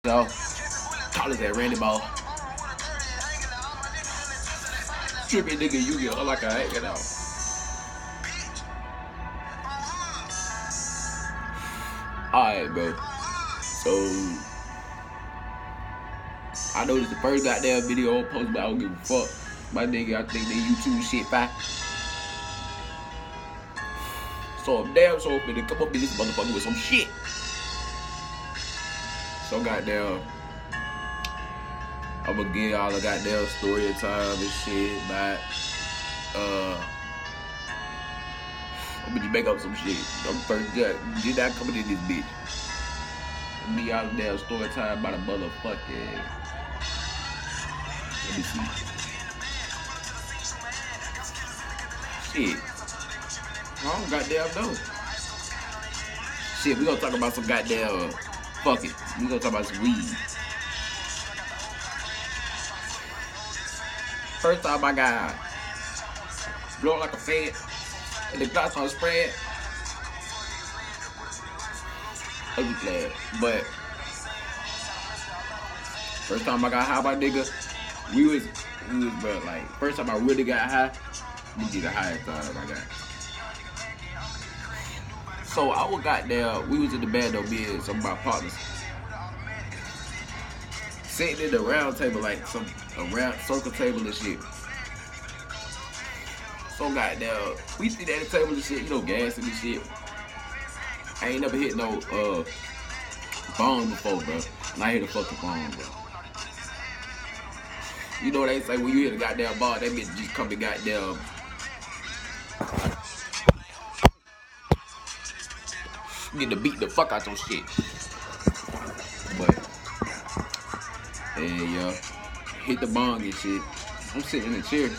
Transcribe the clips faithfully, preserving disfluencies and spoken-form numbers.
So, call it that Randy Ball. Trippy nigga, you get like a hanging out. Alright, bro. So, I know this is the first goddamn video I post, but I don't give a fuck. My nigga, I think they YouTube shit fine. So I'm damn so finna come up in this motherfucker with some shit. So goddamn, I'ma give y'all a goddamn story time and shit about uh I'm gonna just make up some shit. I'm first did not coming in this bitch. I'ma give y'all a damn story time about a motherfucking. Let me see. Shit. I don't goddamn know. Shit, we gonna talk about some goddamn. Fuck it. We gonna talk about some weed. First time I got blowing like a fan, and the glass on spread. I'm just glad. But first time I got high, my nigga, we was, we was, bro, like, first time I really got high, we did the highest time I got. So I was goddamn, we was in the band though, me and some of my partners. Sitting in the round table, like some a round circle table and shit. So goddamn, we sit at the table and shit, you know, gas and shit. I ain't never hit no uh bong before, bro. And I hit a fucking bong, bro. You know what they say when you hit a goddamn ball, that bitch just come to goddamn. Get to beat the fuck out your shit. But hey, yo, hit the bong and shit. I'm sitting in the chair.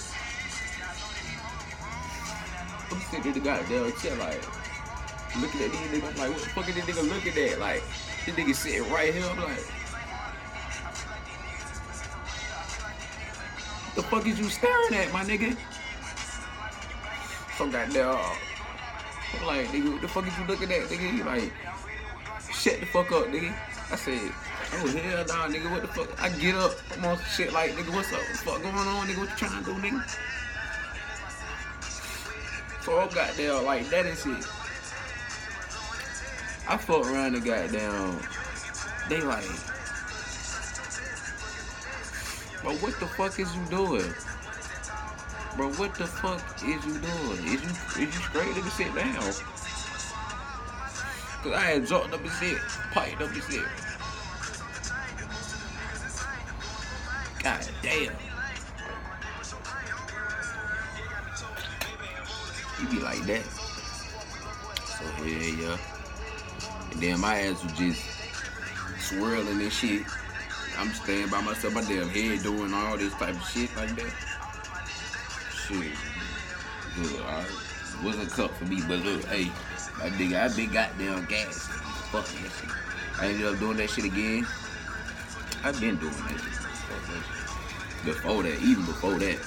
I'm sitting in the goddamn chair, like looking at these niggas. I'm like, what the fuck is this nigga looking at? Like, this nigga sitting right here. I'm like, what the fuck is you staring at, my nigga? So goddamn. I'm like, nigga, what the fuck is you looking at, nigga? He like, shut the fuck up, nigga. I said, oh, hell nah, nigga, what the fuck? I get up, I'm on shit like, nigga, what's up? What the fuck going on, nigga? What you trying to do, nigga? So I'm goddamn, like, that is it. I fuck around and goddamn, they like, bro, what the fuck is you doing? Bro, what the fuck is you doing? Is you is you straight? Nigga, sit down. Cause I had jumped up and shit, piped up and shit. God damn. You be like that. So yeah, yeah. And then my ass was just swirling and shit. I'm staying by myself, my damn head doing all this type of shit like that. Shit, good, alright. Wasn't a cup for me, but look, hey, my nigga, I been goddamn gas. Fuck that shit. I ended up doing that shit again. I've been doing that shit. Fuck that shit. Before that, even before that.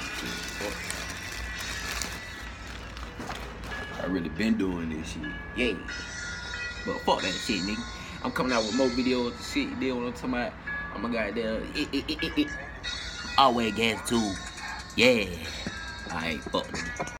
I really been doing this shit. Yeah. But fuck that shit, nigga. I'm coming out with more videos and shit. You know what I'm talking about? I'm a goddamn it, it, it, it, it. Always gas too. Yeah. Alright, fuck.